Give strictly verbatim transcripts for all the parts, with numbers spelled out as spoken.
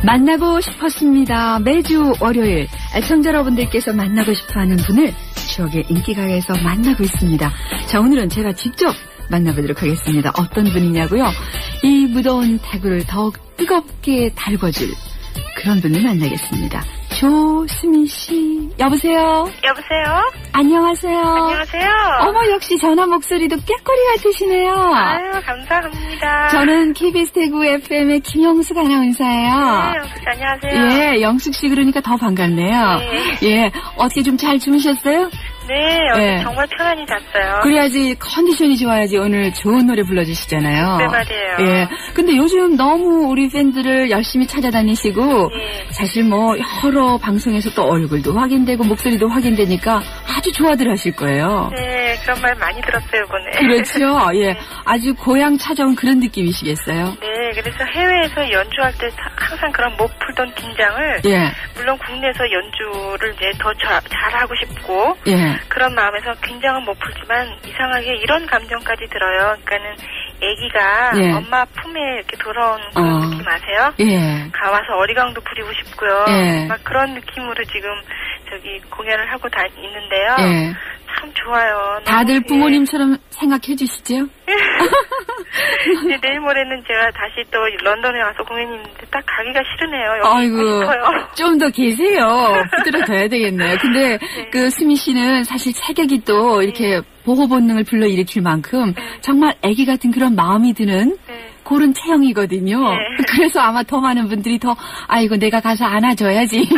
만나고 싶었습니다. 매주 월요일 애청자 여러분들께서 만나고 싶어하는 분을 추억의 인기가요에서 만나고 있습니다. 자, 오늘은 제가 직접 만나보도록 하겠습니다. 어떤 분이냐고요? 이 무더운 태구를 더욱 뜨겁게 달궈줄 그런 분을 만나겠습니다. 조수민 씨, 여보세요? 여보세요? 안녕하세요. 안녕하세요. 어머, 역시 전화 목소리도 꾀꼬리 같으시네요. 아유, 감사합니다. 저는 케이비에스 대구 에프엠의 김영숙 아나운서예요. 네, 영숙 씨, 안녕하세요. 예, 영숙 씨 그러니까 더 반갑네요. 네. 예, 어떻게 좀 잘 주무셨어요? 네, 여기 네. 정말 편안히 잤어요. 그래야지 컨디션이 좋아야지 오늘 좋은 노래 불러주시잖아요. 네, 말이에요. 예. 근데 요즘 너무 우리 팬들을 열심히 찾아다니시고, 예. 사실 뭐 여러 방송에서 또 얼굴도 확인되고 목소리도 확인되니까 아주 좋아들 하실 거예요. 네, 그런 말 많이 들었어요, 이번에. 그렇죠. 예. 네. 아주 고향 찾아온 그런 느낌이시겠어요. 네, 그래서 해외에서 연주할 때 항상 그런 못 풀던 긴장을, 예. 물론 국내에서 연주를 이제 더 자, 잘하고 싶고, 예. 그런 마음에서 긴장은 못 풀지만 이상하게 이런 감정까지 들어요. 그러니까는 아기가 예. 엄마 품에 이렇게 돌아온 그런 어. 느낌 아세요? 예. 가와서 어리광도 부리고 싶고요. 예. 막 그런 느낌으로 지금 저기 공연을 하고 다 있는데요. 예. 참 좋아요. 다들 너무, 부모님처럼 생각해 주시죠? 이제 내일 모레는 제가 다시 또 런던에 와서 공연이 있는데 딱 가기가 싫으네요. 여기 아이고, 있고 싶어요. 좀 더 계세요. 붙들어둬야 되겠네요. 근데 네. 그 수미 씨는 사실 체격이 또 이렇게 보호 본능을 불러일으킬 만큼 정말 아기 같은 그런 마음이 드는 네. 그런 체형이거든요. 네. 그래서 아마 더 많은 분들이 더 아이고 내가 가서 안아줘야지.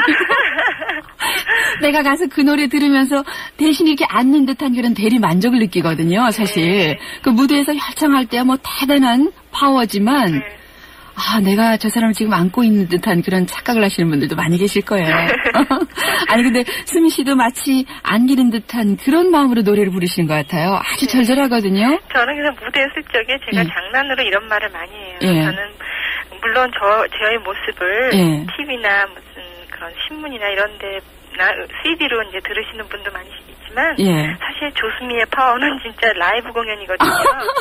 내가 가서 그 노래 들으면서 대신 이렇게 앉는 듯한 그런 대리 만족을 느끼거든요. 사실 네. 그 무대에서 혈청할 때야 뭐 대단한 파워지만 네. 아, 내가 저 사람을 지금 안고 있는 듯한 그런 착각을 하시는 분들도 많이 계실 거예요. 아니, 근데 수미 씨도 마치 안기는 듯한 그런 마음으로 노래를 부르시는 것 같아요. 아주 네. 절절하거든요. 저는 그냥 무대에 쓸 적에 제가 예. 장난으로 이런 말을 많이 해요. 예. 저는 물론 저, 저의 모습을 예. 티비나 무슨 그런 신문이나 이런 데나 씨디로 이제 들으시는 분도 많이 있지만 예. 사실 조수미의 파워는 진짜 라이브 공연이거든요.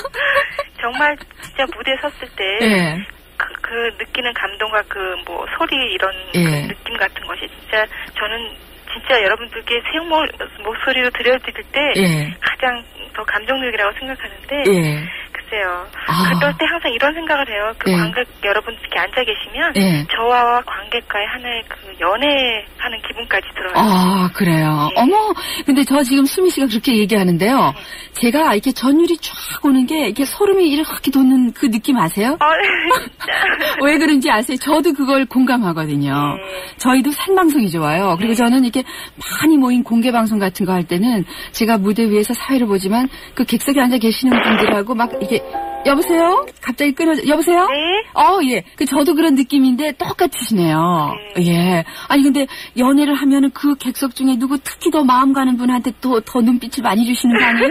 정말 진짜 무대에 섰을 때 예. 그, 그 느끼는 감동과 그 뭐 소리 이런 예. 그 느낌 같은 것이 진짜 저는 진짜 여러분들께 생 목소리로 들려드릴 때 예. 가장 더 감정적이라고 생각하는데 예. 글쎄요. 아. 그럴 때 항상 이런 생각을 해요. 그 예. 관객 여러분 이렇게 앉아 계시면 예. 저와 관객과의 하나의 그 연애하는 기분까지 들어요. 아, 그래요. 예. 어머, 근데 저 지금 수미 씨가 그렇게 얘기하는데요. 네. 제가 이렇게 전율이 쫙 오는 게 이렇게 소름이 이렇게 돋는 그 느낌 아세요? 어, 진짜. 왜 그런지 아세요? 저도 그걸 공감하거든요. 네. 저희도 산방송이 좋아요. 그리고 네. 저는 이렇게 많이 모인 공개방송 같은 거 할 때는 제가 무대 위에서 사회를 보지만 그 객석에 앉아 계시는 분들하고 막 이게 여보세요? 갑자기 끊어져. 여보세요? 네. 어, 예. 그 저도 그런 느낌인데 똑같으시네요. 네. 예. 아니 근데 연애를 하면은 그 객석 중에 누구 특히 더 마음 가는 분한테 또 더 눈빛을 많이 주시는 거 아니에요?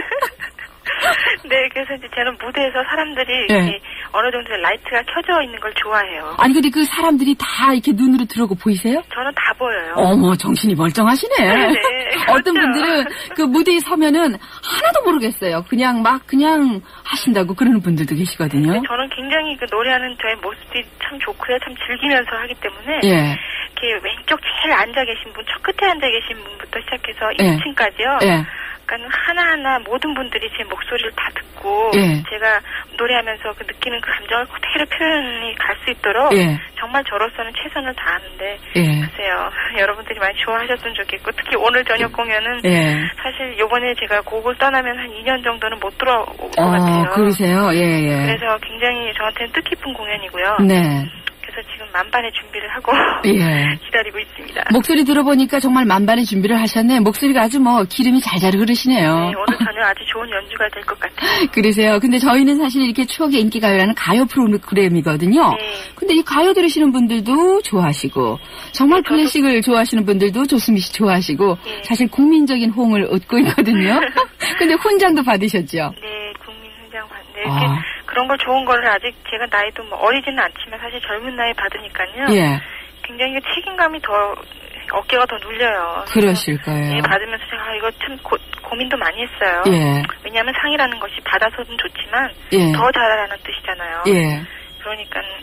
네, 그래서 이제 저는 무대에서 사람들이 네. 이렇게 어느 정도 라이트가 켜져 있는 걸 좋아해요. 아니 근데 그 사람들이 다 이렇게 눈으로 들어오고 보이세요? 저는 다 보여요. 어머, 정신이 멀쩡하시네. 네, 어떤 그렇죠. 분들은 그 무대에 서면은 하나도 모르겠어요. 그냥 막 그냥 하신다고 그러는 분들도 계시거든요. 저는 굉장히 그 노래하는 저의 모습이 참 좋고요. 참 즐기면서 하기 때문에 예. 이렇게 왼쪽 제일 앉아 계신 분, 첫 끝에 앉아 계신 분부터 시작해서 예. 이 층까지요. 예. 그러니까 하나하나 모든 분들이 제 목소리를 다 듣고 예. 제가 노래하면서 그 느끼는 그 감정을 그대로 표현이 갈 수 있도록 예. 정말 저로서는 최선을 다하는데 예. 글쎄요. 여러분들이 많이 좋아하셨으면 좋겠고 특히 오늘 저녁 공연은 예. 사실 요번에 제가 곡을 떠나면 한 이 년 정도는 못 들어올 것 어, 같아요. 그러세요? 예, 예. 그래서 굉장히 저한테는 뜻깊은 공연이고요. 네. 그래서 지금 만반의 준비를 하고 예. 기다리고 있습니다. 목소리 들어보니까 정말 만반의 준비를 하셨네. 목소리가 아주 뭐 기름이 잘잘 흐르시네요. 네, 오늘 저녁 아주 좋은 연주가 될 것 같아요. 그러세요. 근데 저희는 사실 이렇게 추억의 인기가요라는 가요 프로그램이거든요. 네. 근데 이 가요 들으시는 분들도 좋아하시고 정말 네, 클래식을 좋아하시는 분들도 조수미 씨 좋아하시고 네. 사실 국민적인 호응을 얻고 있거든요. 근데 훈장도 받으셨죠? 네, 국민 훈장 받. 네, 이렇게 아. 그런 걸 좋은 거를 아직 제가 나이도 뭐 어리지는 않지만 사실 젊은 나이 받으니까요. 예. 굉장히 그 책임감이 더 어깨가 더 눌려요. 그러실 거예요. 예, 받으면서 제가 아, 이거 참 고, 고민도 많이 했어요. 예. 왜냐하면 상이라는 것이 받아서는 좋지만 예. 더 잘하라는 뜻이잖아요. 예. 그러니까 그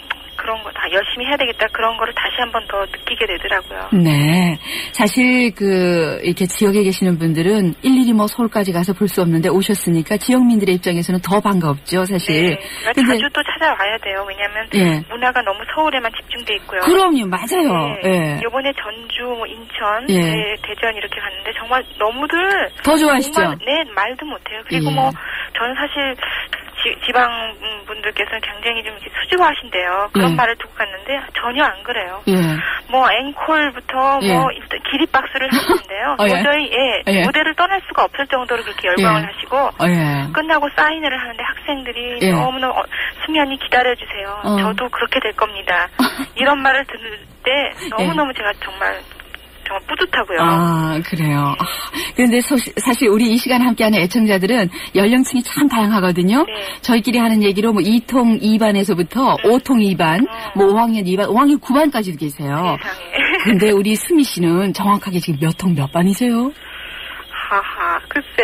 그런 거 다 열심히 해야 되겠다 그런 거를 다시 한 번 더 느끼게 되더라고요. 네. 사실 그 이렇게 지역에 계시는 분들은 일일이 뭐 서울까지 가서 볼 수 없는데 오셨으니까 지역민들의 입장에서는 더 반갑죠, 사실. 네. 그러니까 근데, 자주 또 찾아와야 돼요. 왜냐하면 예. 문화가 너무 서울에만 집중돼 있고요. 그럼요, 맞아요. 네. 예. 이번에 전주, 뭐 인천, 예. 네, 대전 이렇게 갔는데 정말 너무들 더 좋아하시죠? 정말, 네, 말도 못해요. 그리고 예. 뭐 저는 사실 지, 지방 분들께서는 굉장히 좀 수줍어하신대요. 그런 예. 말을 듣고 갔는데 전혀 안 그래요. 예. 뭐 앵콜부터 예. 뭐 일단 기립박수를 하시는데요. 어, 예. 도저히 예, 예. 무대를 떠날 수가 없을 정도로 그렇게 열광을 예. 하시고 어, 예. 끝나고 사인회를 하는데 학생들이 예. 너무너무 어, 수면이 기다려주세요. 어. 저도 그렇게 될 겁니다. 이런 말을 들을 때 너무너무 제가 정말 정말 뿌듯하고요. 아, 그래요. 아, 그런데 소시, 사실 우리 이 시간 함께하는 애청자들은 연령층이 참 다양하거든요. 네. 저희끼리 하는 얘기로 뭐 이 통 이 반에서부터 오 통 이 반, 음. 뭐 오 학년 이 반, 오 학년 구 반까지도 계세요. 세상에. 근데 우리 수미 씨는 정확하게 지금 몇 통 몇 반이세요? 하하, 글쎄.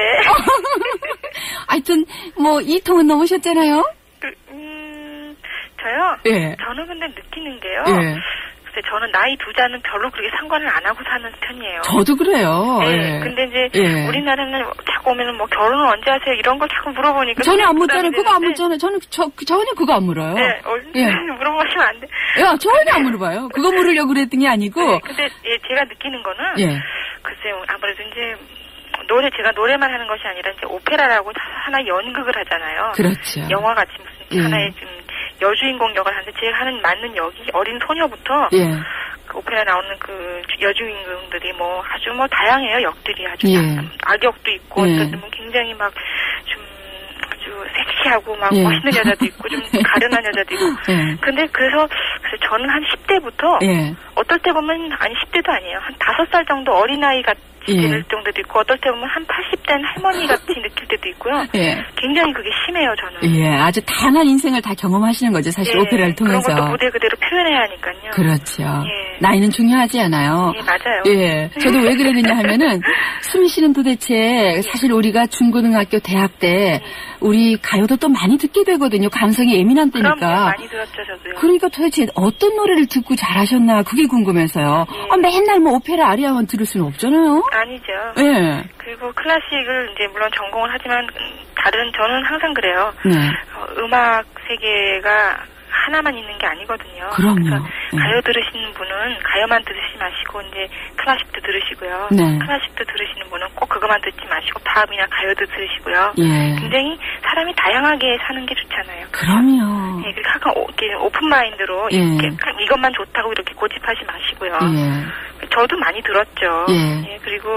하여튼 뭐 이 통은 넘으셨잖아요. 그, 음, 저요? 예. 저는 근데 느끼는 게요. 예. 글쎄, 저는 나이 두자는 별로 그렇게 상관을 안 하고 사는 편이에요. 저도 그래요. 네. 예. 근데 이제 예. 우리나라는 자꾸 오면은 뭐 결혼을 언제 하세요? 이런 걸 자꾸 물어보니까. 전혀 안 묻잖아요. 부담이 그거 안 되는데. 묻잖아요. 저는 저, 전혀 그거 안 물어요. 네, 얼른 예. 물어보시면 안 돼. 야, 전혀 안 물어봐요. 그거 물으려고 그랬더니 아니고. 네, 근데 예, 제가 느끼는 거는 예. 글쎄 아무래도 이제 노래 제가 노래만 하는 것이 아니라 이제 오페라라고 하나 연극을 하잖아요. 그렇죠. 영화 같이 무슨 예. 하나의 좀 여주인공 역을 하는데 제가 하는 맞는 역이 어린 소녀부터 예. 그 오페라 나오는 그 여주인공들이 뭐 아주 뭐 다양해요. 역들이 아주 예. 악역도 있고 예. 어떤 분 굉장히 막 좀 아주 섹시하고 막 예. 멋있는 여자도 있고 좀 가련한 여자도 있고. 예. 근데 그래서 그래서 저는 한 십 대부터 예. 어떨 때 보면 아니 십 대도 아니에요. 한 다섯 살 정도 어린아이 같이 예. 들 정도도 있고 어떨 때 보면 한 팔십 된 할머니 같이 느낄 때도 있고요. 예. 굉장히 그게 심해요, 저는. 예, 아주 다양한 인생을 다 경험하시는 거죠, 사실 예, 오페라를 통해서. 그런 것도 무대 그대로 표현해야 하니까요. 그렇죠. 예. 나이는 중요하지 않아요. 예, 맞아요. 예, 저도 왜 그랬느냐 하면은 수미 씨는 도대체 사실 우리가 중고등학교, 대학 때 우리 가요도 또 많이 듣게 되거든요. 감성이 예민한 그럼 때니까. 많이 들었죠, 저도요. 그러니까 도대체 어떤 노래를 듣고 잘하셨나 그게 궁금해서요. 예. 아, 맨날 뭐 오페라 아리아만 들을 수는 없잖아요. 아니죠. 예. 그리고 클래식을 이제 물론 전공을 하지만 음, 다른 저는 항상 그래요. 네. 어, 음악 세계가 하나만 있는 게 아니거든요. 그럼요. 그래서 네. 가요 들으시는 분은 가요만 들으시지 마시고 이제 클래식도 들으시고요. 네. 클래식도 들으시는 분은 꼭 그것만 듣지 마시고 팝이나 가요도 들으시고요. 예. 굉장히 사람이 다양하게 사는 게 좋잖아요. 그럼요. 예, 그러니까 항상 오, 이렇게 오픈 마인드로 예. 이렇게 이것만 좋다고 이렇게 고집하지 마시고요. 예. 저도 많이 들었죠. 예. 예, 그리고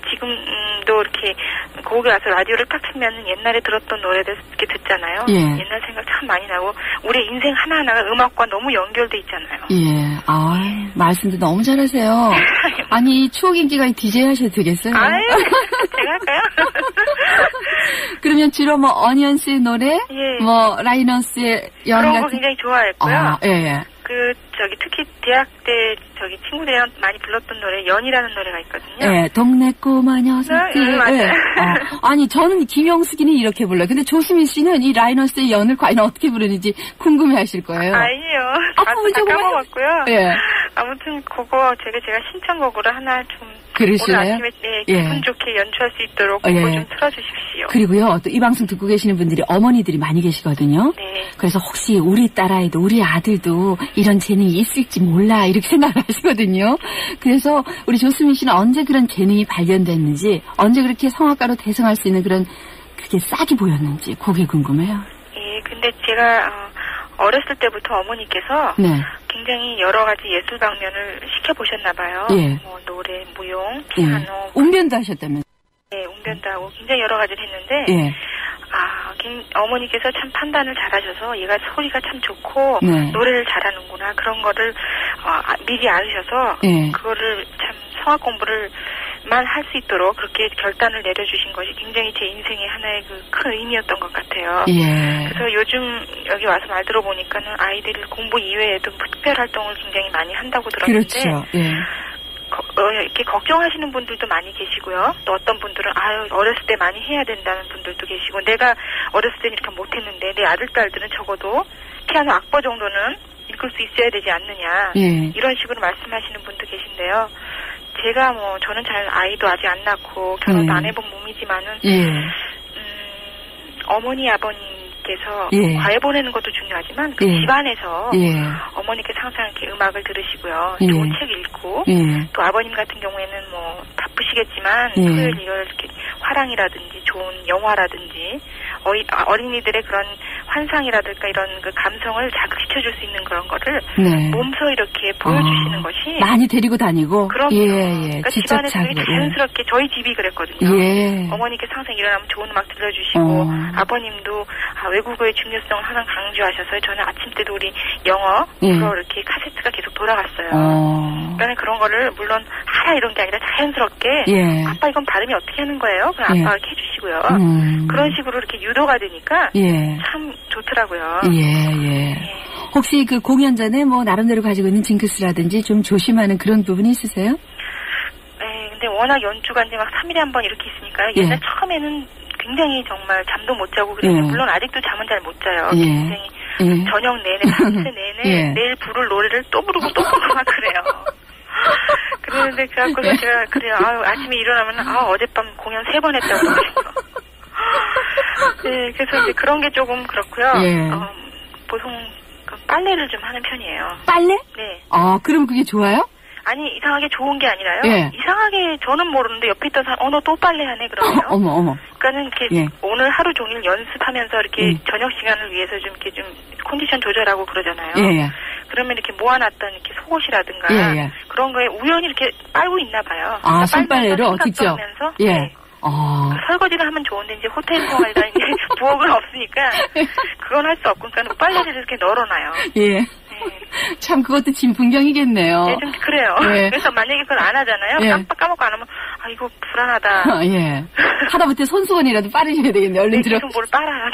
지금도 이렇게 거기 와서 라디오를 딱 틀면 옛날에 들었던 노래들 이렇게 듣잖아요. 예. 옛날 생각 참 많이 나고 우리 인생 하나하나가 음악과 너무 연결돼 있잖아요. 예. 아, 말씀도 너무 잘하세요. 아니, 추억 인기가 디제이 하셔도 되겠어요? 아유, 제가 할까요? 그러면 주로 뭐 어니언스의 노래, 예. 뭐 라이너스의 연 그런 거 같은. 굉장히 좋아했고요. 아, 예, 예. 그 저기 특히 대학 때 저기 친구들이랑 많이 불렀던 노래 연이라는 노래가 있거든요. 예, 동네 꼬마 녀석들. 네, 음, 맞아요. 예. 어, 아니, 저는 김영숙이는 이렇게 불러요. 근데 조수민 씨는 이 라이너스의 연을 과연 어떻게 부르는지 궁금해 하실 거예요. 아니요. 아, 다, 그거 다 조금만- 까먹었고요. 예. 아무튼 그거 제가 제가 신청곡으로 하나 좀 그러실래요? 오늘 아침에 네, 예. 기분 좋게 연주할 수 있도록 어, 그거 예. 좀 틀어주십시오. 그리고요, 또 이 방송 듣고 계시는 분들이 어머니들이 많이 계시거든요. 네. 그래서 혹시 우리 딸아이도 우리 아들도 이런 재능이 있을지 몰라 이렇게 생각을 하시거든요. 그래서 우리 조수민 씨는 언제 그런 재능이 발견됐는지, 언제 그렇게 성악가로 대성할 수 있는 그런 그게 싹이 보였는지 그게 궁금해요. 예, 근데 제가 어, 어렸을 때부터 어머니께서 네. 굉장히 여러 가지 예술 방면을 시켜보셨나 봐요. 예. 뭐 노래, 무용, 예. 피아노, 운변도 하셨다면. 네, 웅변도 하고 굉장히 여러 가지를 했는데 예. 아, 김, 어머니께서 참 판단을 잘하셔서 얘가 소리가 참 좋고 네. 노래를 잘하는구나 그런 거를 어, 아, 미리 알으셔서 예. 그거를 참 성악 공부를 만 할 수 있도록 그렇게 결단을 내려주신 것이 굉장히 제 인생의 하나의 그 큰 의미였던 것 같아요. 예. 그래서 요즘 여기 와서 말 들어보니까는 아이들이 공부 이외에도 특별 활동을 굉장히 많이 한다고 들었는데 그렇죠. 예. 거, 어, 이렇게 걱정하시는 분들도 많이 계시고요. 또 어떤 분들은 아유 어렸을 때 많이 해야 된다는 분들도 계시고 내가 어렸을 때 이렇게 못했는데 내 아들 딸들은 적어도 피아노 악보 정도는 읽을 수 있어야 되지 않느냐. 예. 이런 식으로 말씀하시는 분도 계신데요. 제가 뭐 저는 잘 아이도 아직 안 낳고 결혼도 예. 안 해본 몸이지만은 예. 음, 어머니 아버님께서 예. 과외 보내는 것도 중요하지만 그 예. 집안에서 예. 어머니께서 항상 이렇게 음악을 들으시고요. 예. 좋은 책 읽고 예. 또 아버님 같은 경우에는 뭐 바쁘시겠지만 예. 토요일 일요일 이렇게 화랑이라든지 좋은 영화라든지 어이, 아, 어린이들의 그런 환상이라든가 이런 그 감성을 자극시켜줄 수 있는 그런 거를 네. 몸소 이렇게 보여주시는 어, 것이 많이 데리고 다니고. 그럼요. 예, 예. 그러니까 직접 집안에서 되게 자극. 자연스럽게 저희 집이 그랬거든요. 예. 어머니께서 항상 일어나면 좋은 음악 들려주시고 어. 아버님도 아, 외국어의 중요성을 항상 강조하셔서 저는 아침 때도 우리 영어 예. 그거 이렇게 카세트가 계속 돌아갔어요. 어. 그러니까 그런 거를 물론 하라 이런 게 아니라 자연스럽게 예. 아빠 이건 발음이 어떻게 하는 거예요? 그럼 예. 아빠가 이렇게 해주시고요. 음. 그런 식으로 이렇게 유도가 되니까 예. 참 좋더라고요. 예, 예. 예. 혹시 그 공연 전에 뭐 나름대로 가지고 있는 징크스라든지 좀 조심하는 그런 부분이 있으세요? 네, 근데 워낙 연주가 이제 막 삼 일에 한 번 이렇게 있으니까요. 예. 옛날 처음에는 굉장히 정말 잠도 못 자고 그래서 예. 물론 아직도 잠은 잘 못 자요. 예. 굉장히 예. 저녁 내내 밤새 내내 예. 내일 부를 노래를 또 부르고 또 부르고 막 그래요. 그러는데 그래갖고서 예. 제가 그래요. 아, 아침에 일어나면 아 어젯밤 공연 세 번 했다고 그래서. 네, 그래서 이제 그런 게 조금 그렇고요. 예. 어, 보통 그 빨래를 좀 하는 편이에요. 빨래? 네. 아, 그럼 그게 좋아요? 아니 이상하게 좋은 게 아니라요. 예. 이상하게 저는 모르는데 옆에 있던 사람 어 너 또 빨래하네 그러네요. 어, 어머, 어머. 그러니까는 이렇게 예. 오늘 하루 종일 연습하면서 이렇게 음. 저녁 시간을 위해서 좀 이렇게 좀 컨디션 조절하고 그러잖아요. 예, 예. 그러면 이렇게 모아놨던 이렇게 속옷이라든가 예, 예. 그런 거에 우연히 이렇게 빨고 있나 봐요. 아, 그러니까 손빨래로 빨면서 직접? 생각도 하면서, 예. 네. 어. 그 설거지를 하면 좋은데 이제 호텔 생활이다 이제 부엌은 없으니까 그건 할 수 없고 그러니까 빨래를 이렇게 널어놔요. 예. 네. 참 그것도 진풍경이겠네요. 네, 좀 그래요. 예. 그래서 만약에 그걸 안 하잖아요. 예. 깜빡 까먹고 안 하면 아 이거 불안하다. 예. 하다못해 손수건이라도 빠르셔야 되겠네. 얼른 들어. 계속 뭘 빨아요.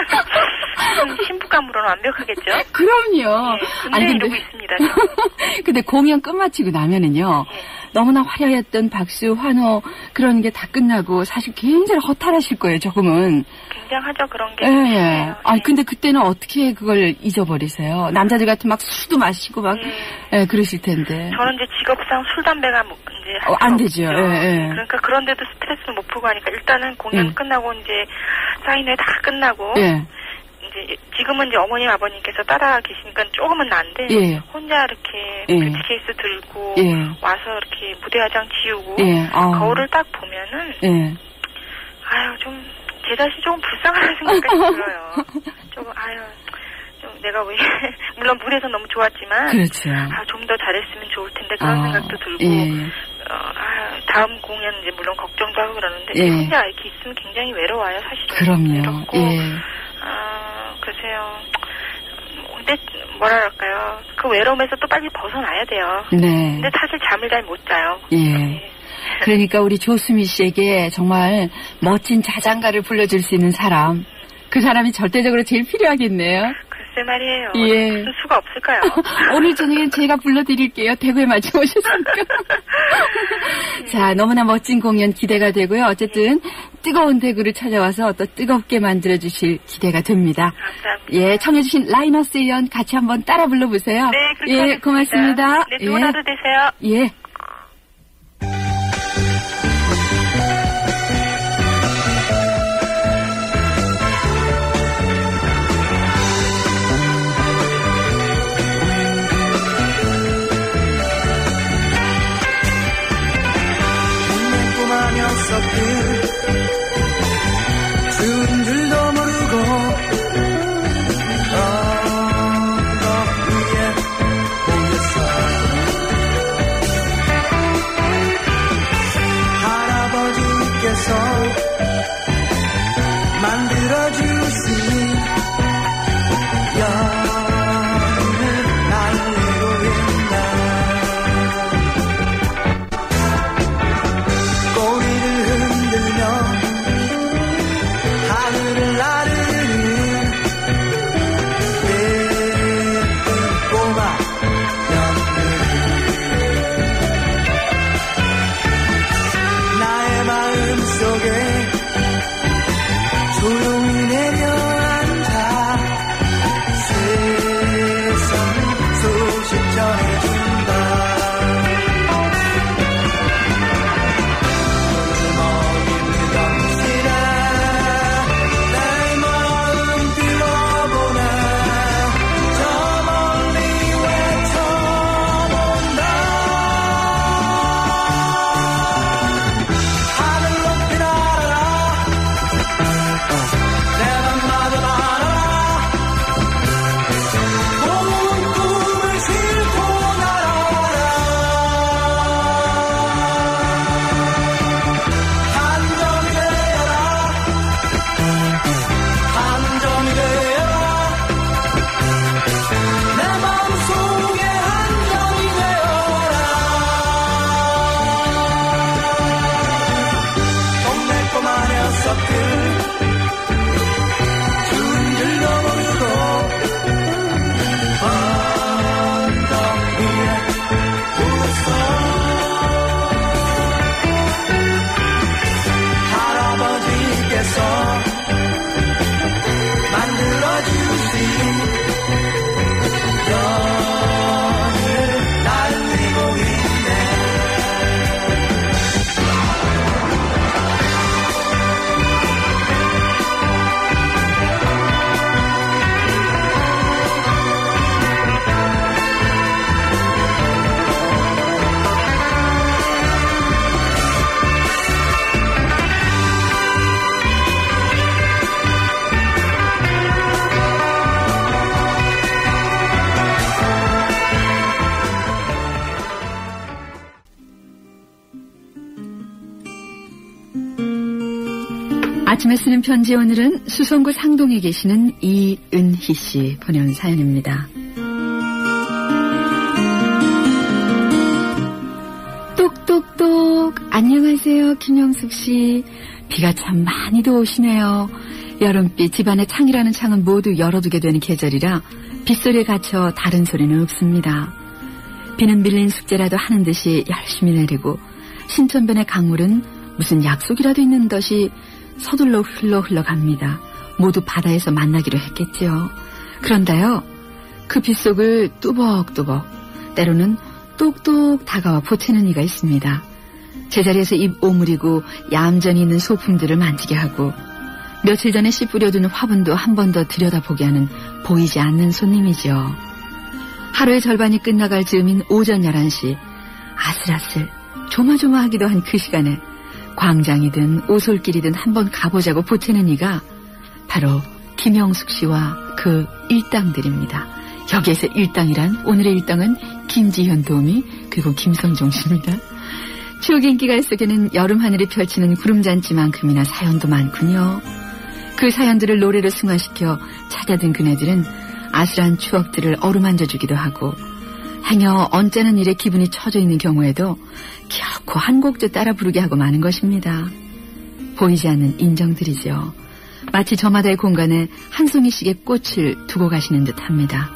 신부감으로는 완벽하겠죠. 그럼요. 예, 근데 아니, 이러고 있습니다. 지금. 근데 공연 끝마치고 나면은요. 예. 너무나 화려했던 박수, 환호 그런 게 다 끝나고 사실 굉장히 허탈하실 거예요. 조금은. 굉장하죠 그런 게. 예. 예. 네. 아니 근데 그때는 어떻게 그걸 잊어버리세요? 남자들 같은 막 술도 마시고 막 음. 예, 그러실 텐데. 저는 이제 직업상 술 담배가 뭐 이제 할 어, 안 수 되죠. 없죠. 예, 예. 그러니까 그런데도 스트레스를 못 풀고 하니까 일단은 공연 예. 끝나고 이제 사인회 다 끝나고 예. 이제 지금은 이제 어머님 아버님께서 따라 계시니까 조금은 나은데 예. 혼자 이렇게 예. 뷰티 케이스 들고 예. 와서 이렇게 무대 화장 지우고 예. 아. 거울을 딱 보면은 예. 아유 좀 제 자신이 조금 불쌍하다는 생각이 들어요. 조금 아유 좀 내가 왜 물론 무대에서 너무 좋았지만 그렇죠. 아, 좀 더 잘했으면 좋을 텐데 그런 아, 생각도 들고 예. 어, 아, 다음 공연 이제 물론 걱정도 하고 그러는데 예. 혼자 이렇게 있으면 굉장히 외로워요 사실은. 그럼요. 외롭고 예. 아 글쎄요. 근데 뭐랄까요 그 외로움에서 또 빨리 벗어나야 돼요. 네. 근데 사실 잠을 잘 못 자요. 예. 네. 그러니까 우리 조수미 씨에게 정말 멋진 자장가를 불러줄 수 있는 사람. 그 사람이 절대적으로 제일 필요하겠네요. 글쎄 말이에요. 예. 무슨 수가 없을까요? 오늘 저녁엔 제가 불러드릴게요. 대구에 마침 오셨으니까. 자, 너무나 멋진 공연 기대가 되고요. 어쨌든 뜨거운 대구를 찾아와서 또 뜨겁게 만들어주실 기대가 됩니다. 감사합니다. 예, 청해주신 라이너스의 연 같이 한번 따라 불러보세요. 네, 그렇게 예, 하겠습니다. 고맙습니다. 네, 좋은 하루 되세요. 예. 추운 줄도 모르고 언덕 위에 보였어. 할아버지께서 만들어주신 여름은 날 외로웠나. 꼬리를 흔들며 하늘을 나르는 예쁜 꼬마 연들. 나의 마음속에 조용히 내 아침에 쓰는 편지, 오늘은 수성구 상동에 계시는 이은희 씨 보내온 사연입니다. 똑똑똑, 안녕하세요 김영숙 씨. 비가 참 많이도 오시네요. 여름비 집안의 창이라는 창은 모두 열어두게 되는 계절이라 빗소리에 갇혀 다른 소리는 없습니다. 비는 밀린 숙제라도 하는 듯이 열심히 내리고 신천변의 강물은 무슨 약속이라도 있는 듯이 서둘러 흘러 흘러갑니다. 모두 바다에서 만나기로 했겠지요. 그런데요, 그 빗속을 뚜벅뚜벅 때로는 똑똑 다가와 보채는 이가 있습니다. 제자리에서 입 오므리고 얌전히 있는 소품들을 만지게 하고 며칠 전에 씨 뿌려둔 화분도 한 번 더 들여다보게 하는 보이지 않는 손님이죠. 하루의 절반이 끝나갈 즈음인 오전 열한 시, 아슬아슬 조마조마하기도 한 그 시간에 광장이든 오솔길이든 한번 가보자고 보채는 이가 바로 김영숙 씨와 그 일당들입니다. 여기에서 일당이란 오늘의 일당은 김지현 도우미 그리고 김성종 씨입니다. 추억의 인기가요 속에는 여름 하늘이 펼치는 구름잔치만큼이나 사연도 많군요. 그 사연들을 노래로 승화시켜 찾아든 그네들은 아슬한 추억들을 어루만져주기도 하고 행여 언짢은 일에 기분이 처져 있는 경우에도 결코 한 곡도 따라 부르게 하고 마는 것입니다. 보이지 않는 인정들이죠. 마치 저마다의 공간에 한 송이씩의 꽃을 두고 가시는 듯합니다.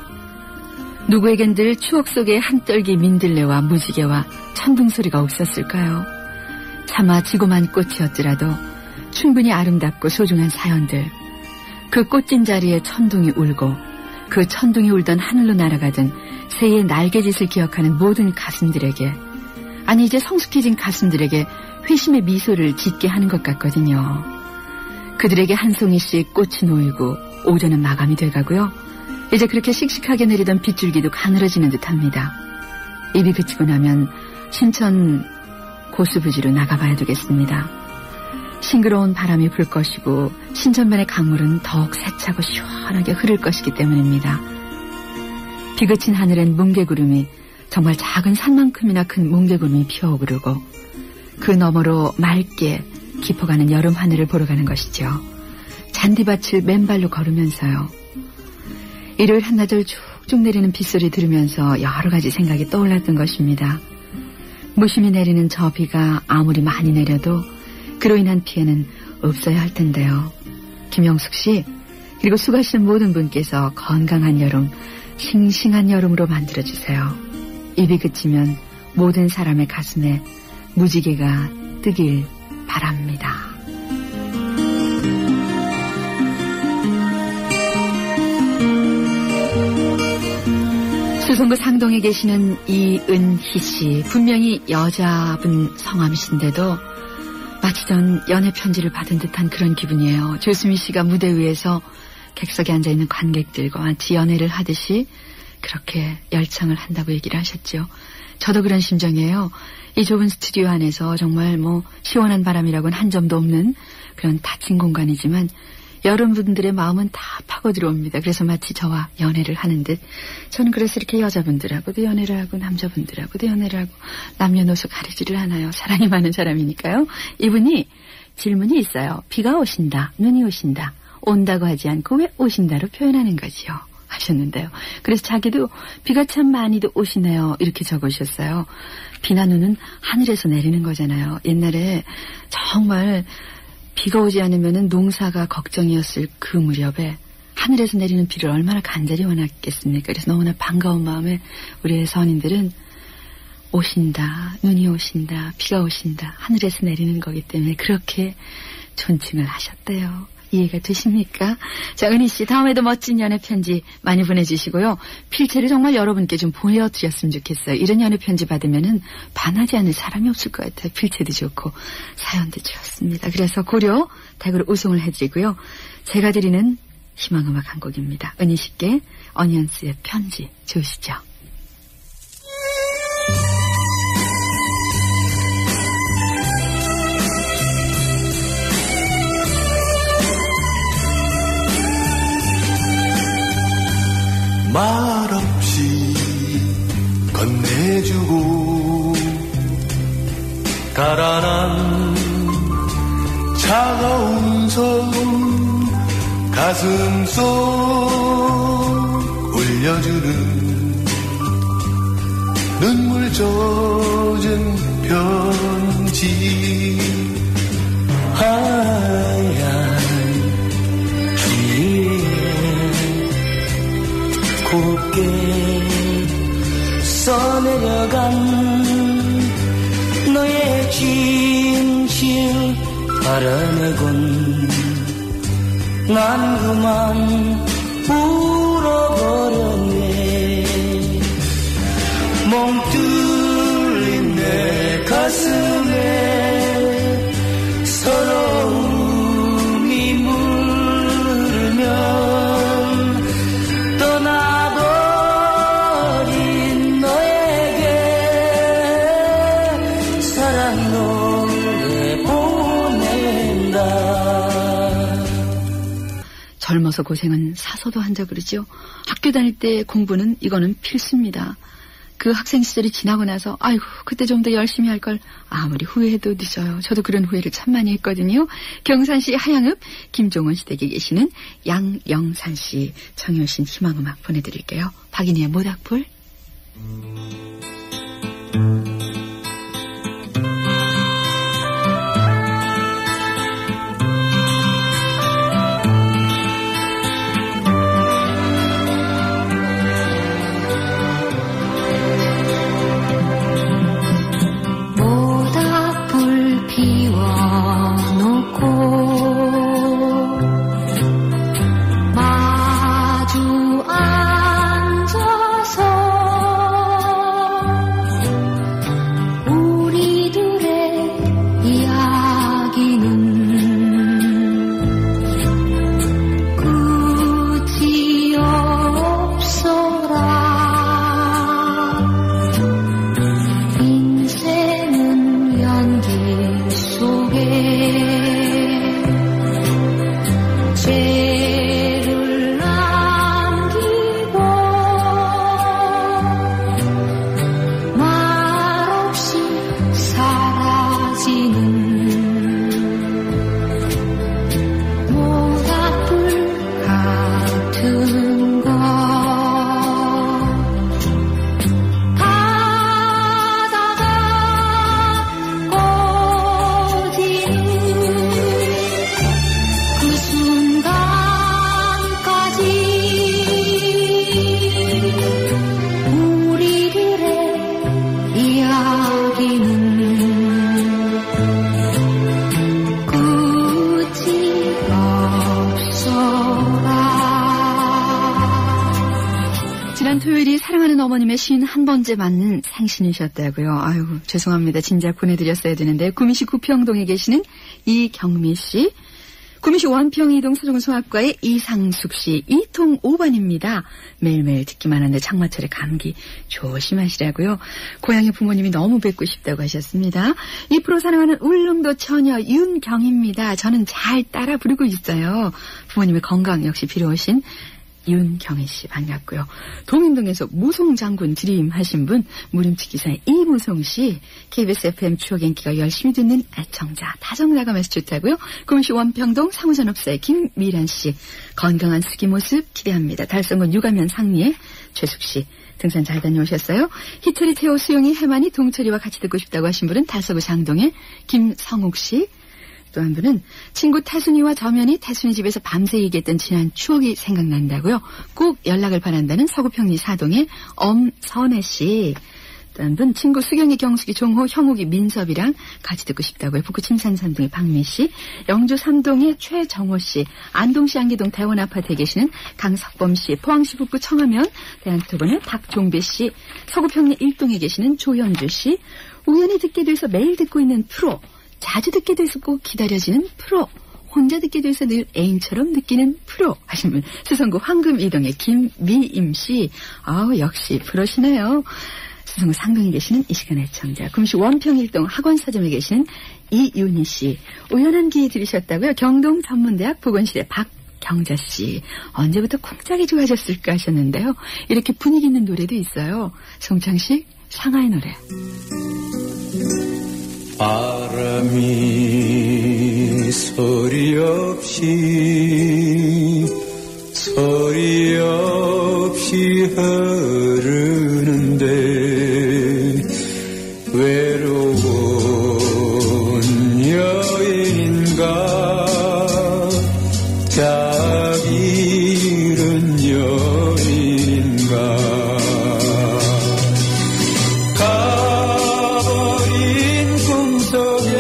누구에겐 늘 추억 속에 한떨기 민들레와 무지개와 천둥소리가 없었을까요? 차마 지고만 꽃이었더라도 충분히 아름답고 소중한 사연들, 그 꽃진 자리에 천둥이 울고 그 천둥이 울던 하늘로 날아가던 새의 날개짓을 기억하는 모든 가슴들에게, 아니 이제 성숙해진 가슴들에게 회심의 미소를 짓게 하는 것 같거든요. 그들에게 한 송이씩 꽃이 놓이고 오전은 마감이 돼가고요. 이제 그렇게 씩씩하게 내리던 빗줄기도 가늘어지는 듯합니다. 입이 그치고 나면 신천 고수부지로 나가봐야 되겠습니다. 싱그러운 바람이 불 것이고 신천변의 강물은 더욱 세차고 시원하게 흐를 것이기 때문입니다. 비그친 하늘엔 뭉게구름이, 정말 작은 산만큼이나 큰 뭉게구름이 피어오르고 그 너머로 맑게 깊어가는 여름 하늘을 보러 가는 것이죠. 잔디밭을 맨발로 걸으면서요. 일요일 한나절 쭉쭉 내리는 빗소리 들으면서 여러 가지 생각이 떠올랐던 것입니다. 무심히 내리는 저 비가 아무리 많이 내려도 그로 인한 피해는 없어야 할 텐데요. 김영숙 씨, 그리고 수고하시는 모든 분께서 건강한 여름, 싱싱한 여름으로 만들어주세요. 입이 그치면 모든 사람의 가슴에 무지개가 뜨길 바랍니다. 수성구 상동에 계시는 이은희 씨, 분명히 여자분 성함이신데도 마치 전 연애 편지를 받은 듯한 그런 기분이에요. 조수미 씨가 무대 위에서 객석에 앉아있는 관객들과 마치 연애를 하듯이 그렇게 열창을 한다고 얘기를 하셨죠. 저도 그런 심정이에요. 이 좁은 스튜디오 안에서 정말 뭐 시원한 바람이라고는 한 점도 없는 그런 닫힌 공간이지만 여러분들의 마음은 다 파고 들어옵니다. 그래서 마치 저와 연애를 하는 듯, 저는 그래서 이렇게 여자분들하고도 연애를 하고 남자분들하고도 연애를 하고 남녀노소 가리지를 않아요. 사랑이 많은 사람이니까요. 이분이 질문이 있어요. 비가 오신다, 눈이 오신다, 온다고 하지 않고 왜 오신다로 표현하는 거지요? 하셨는데요. 그래서 자기도 비가 참 많이도 오시네요, 이렇게 적으셨어요. 비나 눈은 하늘에서 내리는 거잖아요. 옛날에 정말 비가 오지 않으면 농사가 걱정이었을 그 무렵에 하늘에서 내리는 비를 얼마나 간절히 원했겠습니까? 그래서 너무나 반가운 마음에 우리의 선인들은 오신다, 눈이 오신다, 비가 오신다, 하늘에서 내리는 거기 때문에 그렇게 존칭을 하셨대요. 이해가 되십니까? 자, 은희 씨, 다음에도 멋진 연애 편지 많이 보내주시고요. 필체를 정말 여러분께 좀 보여드렸으면 좋겠어요. 이런 연애 편지 받으면은 반하지 않을 사람이 없을 것 같아요. 필체도 좋고 사연도 좋습니다. 그래서 고려 댁으로 우송을 해드리고요. 제가 드리는 희망음악 한 곡입니다. 은희 씨께 어니언스의 편지 좋으시죠? 말없이 건네주고 달아난 차가운 웅성웅성 가슴 속 울려주는 눈물 젖은 편지 하얀 주위에 곱게 써내려간 너의 진실 알아내곤 난 그만 울어버렸네. 멍 뚫린 내 가슴에 서러움이 물면 떠나버린 너에게 사랑 노래 보낸다. 젊어서 고생은 사서도 한다 그러죠. 학교 다닐 때 공부는 이거는 필수입니다. 그 학생 시절이 지나고 나서 아이고 그때 좀 더 열심히 할 걸 아무리 후회해도 늦어요. 저도 그런 후회를 참 많이 했거든요. 경산시 하양읍 김종원 씨 댁에 계시는 양영산 씨 청해 오신 희망음악 보내드릴게요. 박인희의 모닥불. 쉰한 번째 맞는 생신이셨다고요. 아유 죄송합니다. 진작 보내드렸어야 되는데 구미시 구평동에 계시는 이경미 씨, 구미시 원평이동 서정소학과의 이상숙 씨, 이통 오 번입니다. 매일매일 듣기만 하는데 장마철에 감기 조심하시라고요. 고향의 부모님이 너무 뵙고 싶다고 하셨습니다. 이 프로 사랑하는 울릉도 처녀 윤경입니다. 저는 잘 따라 부르고 있어요. 부모님의 건강 역시 빌어오신 윤경희 씨 반갑고요. 동인동에서 무송장군 드림 하신 분 무림치 기사의 이무송 씨, 케이비에스 에프엠 추억의 인기가 열심히 듣는 애청자 다정다감해서 좋다고요. 구미시 원평동 사무산업사의 김미란 씨, 건강한 슬기 모습 기대합니다. 달성군 육아면 상리의 최숙 씨, 등산 잘 다녀오셨어요? 히토리 태호 수영이 해만이 동철이와 같이 듣고 싶다고 하신 분은 달서구 장동의 김성욱 씨, 또 한 분은 친구 태순이와 저면이 태순이 집에서 밤새 얘기했던 지난 추억이 생각난다고요. 꼭 연락을 바란다는 서구평리 사동의 엄선혜 씨. 또 한 분 친구 수경이, 경숙이, 종호, 형욱이, 민섭이랑 같이 듣고 싶다고요. 북구 침산산동의 박미 씨, 영주 삼동의 최정호 씨, 안동시 안기동 대원 아파트에 계시는 강석범 씨, 포항시 북구 청하면 대한토건의 박종배 씨, 서구평리 일동에 계시는 조현주 씨, 우연히 듣게 돼서 매일 듣고 있는 프로, 자주 듣게 돼서 꼭 기다려지는 프로, 혼자 듣게 돼서 늘 애인처럼 느끼는 프로 하신 분, 수성구 황금이동의 김미임 씨. 아우 역시 프로시네요. 수성구 상동에 계시는 이 시간의 애청자, 구미시 원평일동 학원서점에 계시는 이윤희 씨. 우연한 기회 들으셨다고요. 경동 전문대학 보건실의 박경자 씨. 언제부터 쿵짝이 좋아졌을까 하셨는데요. 이렇게 분위기 있는 노래도 있어요. 송창식 상하의 노래. 바람이 소리 없이 소리 없이 흐르는데 외로운 여인인가 짝 잃은 여인인가 가버린 꿈속에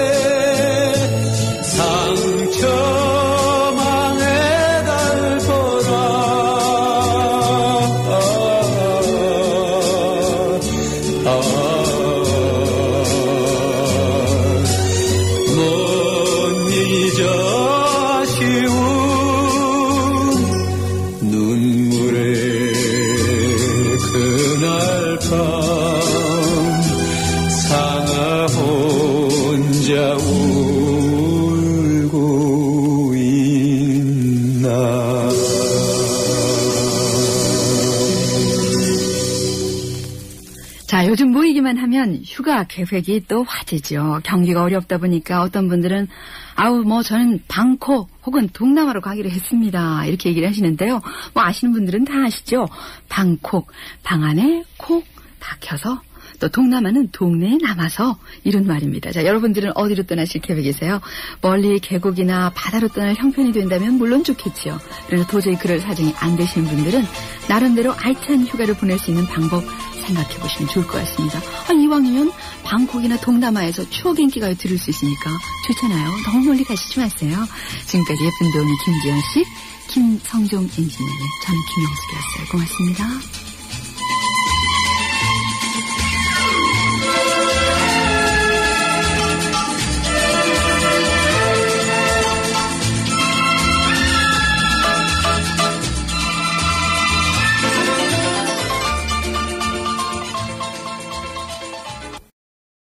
상처만 해달보라 아, 못 잊어 아쉬운 눈물의 그날 밤 상아 혼자 울고 있나. 자, 요즘 모이기만 하면 휴가 계획이 또 화제죠. 경기가 어렵다 보니까 어떤 분들은 아우 뭐 저는 방콕 혹은 동남아로 가기로 했습니다. 이렇게 얘기를 하시는데요. 뭐 아시는 분들은 다 아시죠. 방콕, 방 안에 콕 박혀서 또 동남아는 동네에 남아서 이런 말입니다. 자, 여러분들은 어디로 떠나실 계획이세요? 멀리 계곡이나 바다로 떠날 형편이 된다면 물론 좋겠지요. 그러나 도저히 그럴 사정이 안 되시는 분들은 나름대로 알찬 휴가를 보낼 수 있는 방법 생각해 보시면 좋을 것 같습니다. 아, 이왕이면 방콕이나 동남아에서 추억 인기가요 들을 수 있으니까 좋잖아요. 너무 멀리 가시지 마세요. 지금까지 예쁜 도우미 김지연 씨, 김성종 엔지니어님, 저는 김영숙이었어요. 고맙습니다.